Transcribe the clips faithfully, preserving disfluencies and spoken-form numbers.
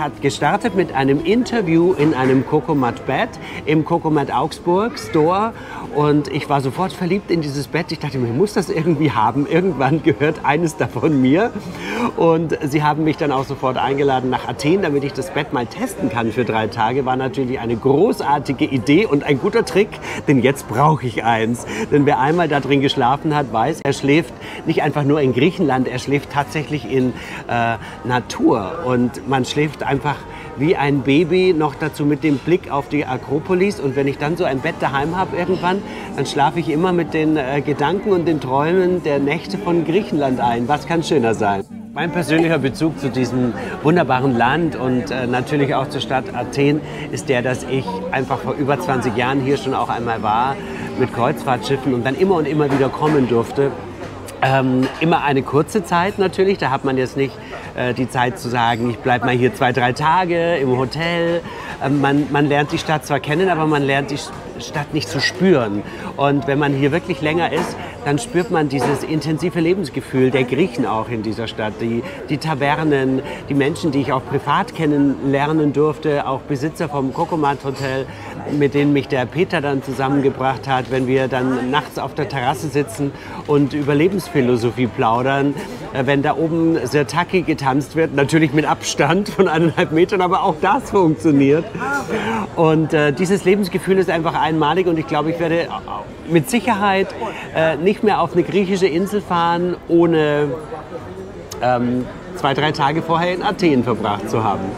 hat gestartet mit einem Interview in einem Cocomat Bed im Cocomat Augsburg Store. Und ich war sofort verliebt in dieses Bett. Ich dachte mir, ich muss das irgendwie haben. Irgendwann gehört eines davon mir. Und sie haben mich dann auch sofort eingeladen nach Athen, damit ich das Bett mal testen kann für drei Tage. War natürlich eine großartige Idee und ein guter Trick, denn jetzt brauche ich eins. Denn wer einmal da drin geschlafen hat, weiß, er schläft nicht einfach nur in Griechenland, er schläft tatsächlich in äh, Natur. Und man schläft einfach wie ein Baby, noch dazu mit dem Blick auf die Akropolis. Und wenn ich dann so ein Bett daheim habe irgendwann, dann schlafe ich immer mit den äh, Gedanken und den Träumen der Nächte von Griechenland ein. Was kann schöner sein? Mein persönlicher Bezug zu diesem wunderbaren Land und äh, natürlich auch zur Stadt Athen ist der, dass ich einfach vor über zwanzig Jahren hier schon auch einmal war mit Kreuzfahrtschiffen und dann immer und immer wieder kommen durfte. Ähm, immer eine kurze Zeit natürlich, da hat man jetzt nicht äh, die Zeit zu sagen, ich bleibe mal hier zwei, drei Tage im Hotel. Ähm, man, man lernt die Stadt zwar kennen, aber man lernt die Stadt nicht zu spüren. Und wenn man hier wirklich länger ist, dann spürt man dieses intensive Lebensgefühl der Griechen auch in dieser Stadt. Die, die Tavernen, die Menschen, die ich auch privat kennenlernen durfte, auch Besitzer vom Cocomat Hotel, mit denen mich der Peter dann zusammengebracht hat, wenn wir dann nachts auf der Terrasse sitzen und über Lebensphilosophie plaudern, wenn da oben Sirtaki getanzt wird, natürlich mit Abstand von eineinhalb Metern, aber auch das funktioniert. Und äh, dieses Lebensgefühl ist einfach einmalig und ich glaube, ich werde mit Sicherheit äh, nicht mehr auf eine griechische Insel fahren, ohne ähm, zwei, drei Tage vorher in Athen verbracht zu haben.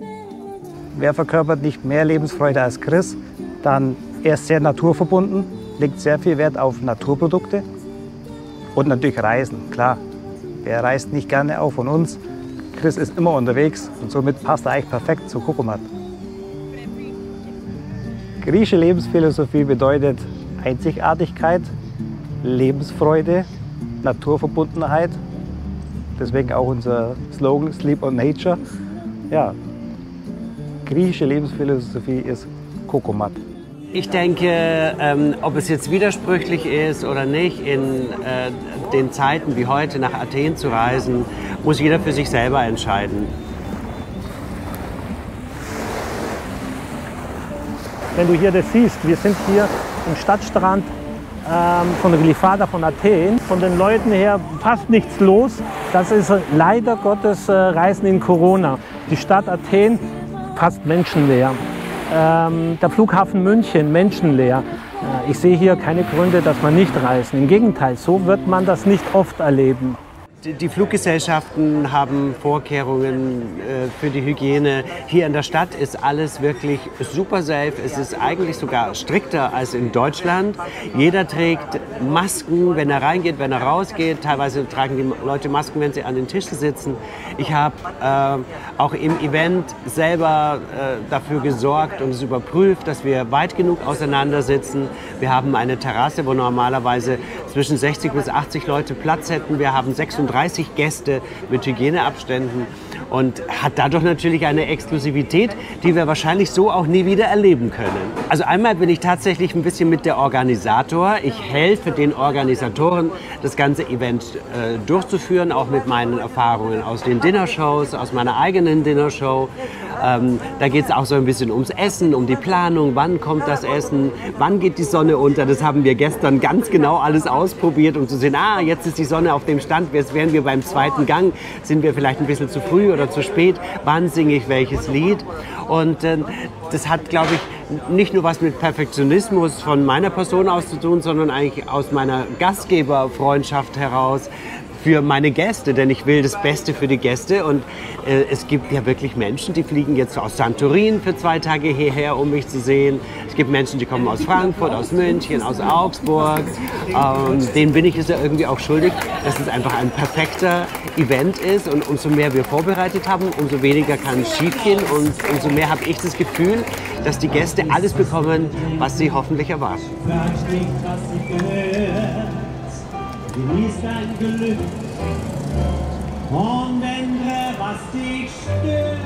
Wer verkörpert nicht mehr Lebensfreude als Chris, dann er ist sehr naturverbunden, legt sehr viel Wert auf Naturprodukte und natürlich Reisen, klar. Wer reist nicht gerne auch von uns? Chris ist immer unterwegs und somit passt er eigentlich perfekt zu Cocomat. Griechische Lebensphilosophie bedeutet Einzigartigkeit, Lebensfreude, Naturverbundenheit. Deswegen auch unser Slogan Sleep on Nature. Ja, griechische Lebensphilosophie ist Cocomat. Ich denke, ähm, ob es jetzt widersprüchlich ist oder nicht, in äh, den Zeiten wie heute nach Athen zu reisen, muss jeder für sich selber entscheiden. Wenn du hier das siehst, wir sind hier im Stadtstrand ähm, von Glyfada von Athen. Von den Leuten her fast nichts los. Das ist leider Gottes äh, Reisen in Corona. Die Stadt Athen fast menschenleer. Ähm, der Flughafen München menschenleer. Äh, ich sehe hier keine Gründe, dass man nicht reisen. Im Gegenteil, so wird man das nicht oft erleben. Die Fluggesellschaften haben Vorkehrungen äh, für die Hygiene. Hier in der Stadt ist alles wirklich super safe. Es ist eigentlich sogar strikter als in Deutschland. Jeder trägt Masken, wenn er reingeht, wenn er rausgeht. Teilweise tragen die Leute Masken, wenn sie an den Tischen sitzen. Ich habe äh, auch im Event selber äh, dafür gesorgt und es überprüft, dass wir weit genug auseinander sitzen. Wir haben eine Terrasse, wo normalerweise zwischen sechzig bis achtzig Leute Platz hätten. Wir haben sechsunddreißig Gäste mit Hygieneabständen und hat dadurch natürlich eine Exklusivität, die wir wahrscheinlich so auch nie wieder erleben können. Also einmal bin ich tatsächlich ein bisschen mit der Organisator. Ich helfe den Organisatoren, das ganze Event äh, durchzuführen, auch mit meinen Erfahrungen aus den Dinnershows, aus meiner eigenen Dinnershow. Ähm, da geht es auch so ein bisschen ums Essen, um die Planung, wann kommt das Essen, wann geht die Sonne unter. Das haben wir gestern ganz genau alles ausprobiert, um zu sehen, ah, jetzt ist die Sonne auf dem Stand, jetzt wären wir beim zweiten Gang, sind wir vielleicht ein bisschen zu früh oder zu spät, wann singe ich welches Lied. Und äh, das hat, glaube ich, nicht nur was mit Perfektionismus von meiner Person aus zu tun, sondern eigentlich aus meiner Gastgeberfreundschaft heraus für meine Gäste, denn ich will das Beste für die Gäste und äh, es gibt ja wirklich Menschen, die fliegen jetzt aus Santorin für zwei Tage hierher, um mich zu sehen. Es gibt Menschen, die kommen aus Frankfurt, aus München, aus Augsburg. Ähm, denen bin ich es ja irgendwie auch schuldig, dass es einfach ein perfekter Event ist und umso mehr wir vorbereitet haben, umso weniger kann es schief gehen und umso mehr habe ich das Gefühl, dass die Gäste alles bekommen, was sie hoffentlich erwarten. Genieß dein Glück und ändere, was dich stört.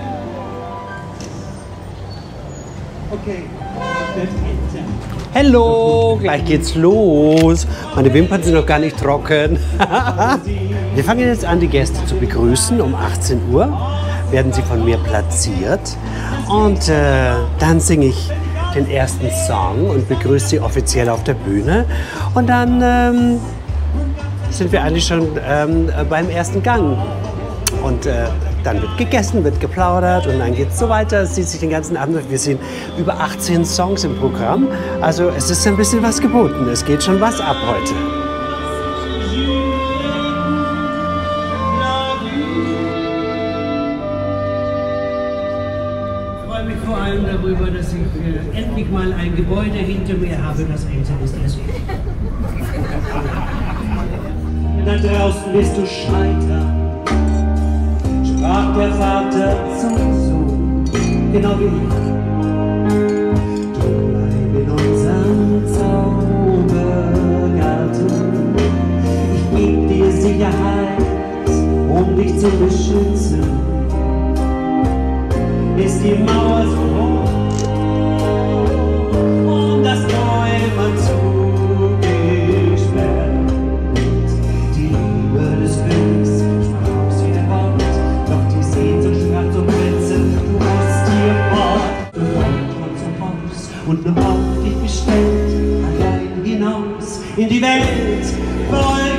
Okay, bitte. Hello, gleich geht's los. Meine Wimpern sind noch gar nicht trocken. Wir fangen jetzt an, die Gäste zu begrüßen um achtzehn Uhr. werden sie von mir platziert. Und äh, dann singe ich den ersten Song und begrüße sie offiziell auf der Bühne. Und dann ähm, sind wir eigentlich schon ähm, beim ersten Gang. Und äh, dann wird gegessen, wird geplaudert und dann geht es so weiter. Es zieht sich den ganzen Abend durch. Wir sehen über achtzehn Songs im Programm. Also es ist ein bisschen was geboten. Es geht schon was ab heute. Ich freue mich vor allem darüber, dass ich äh, endlich mal ein Gebäude hinter mir habe, das älter ist als ich. Da draußen bist du Scheiter, sprach der Vater zum Sohn, genau wie ich. Du bleib in unserem Zaubergarten, ich geb dir Sicherheit, um dich zu beschützen. Ist die Mauer so hoch und das Tor immer zugesperrt. Die Liebe des Glücks sprach aus wie der Wort, doch die Sehnsucht sprach zum Prinzen, du musst hier fort. Sofort und zum Haus und nur auf dich bestellt, allein hinaus in die Welt voll